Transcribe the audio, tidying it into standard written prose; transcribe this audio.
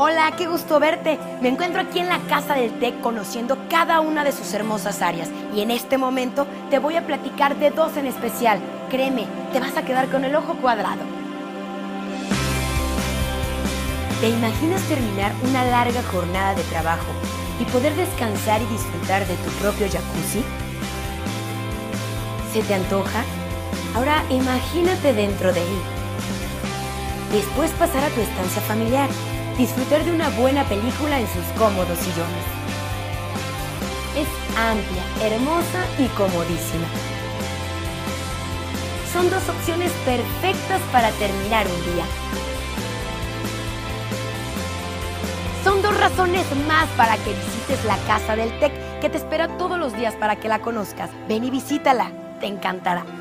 Hola, qué gusto verte. Me encuentro aquí en la Casa del TEC conociendo cada una de sus hermosas áreas. Y en este momento te voy a platicar de dos en especial. Créeme, te vas a quedar con el ojo cuadrado. ¿Te imaginas terminar una larga jornada de trabajo y poder descansar y disfrutar de tu propio jacuzzi? ¿Se te antoja? Ahora imagínate dentro de él. Después pasar a tu estancia familiar. Disfrutar de una buena película en sus cómodos sillones. Es amplia, hermosa y comodísima. Son dos opciones perfectas para terminar un día. Son dos razones más para que visites la Casa del TEC, que te espera todos los días para que la conozcas. Ven y visítala, te encantará.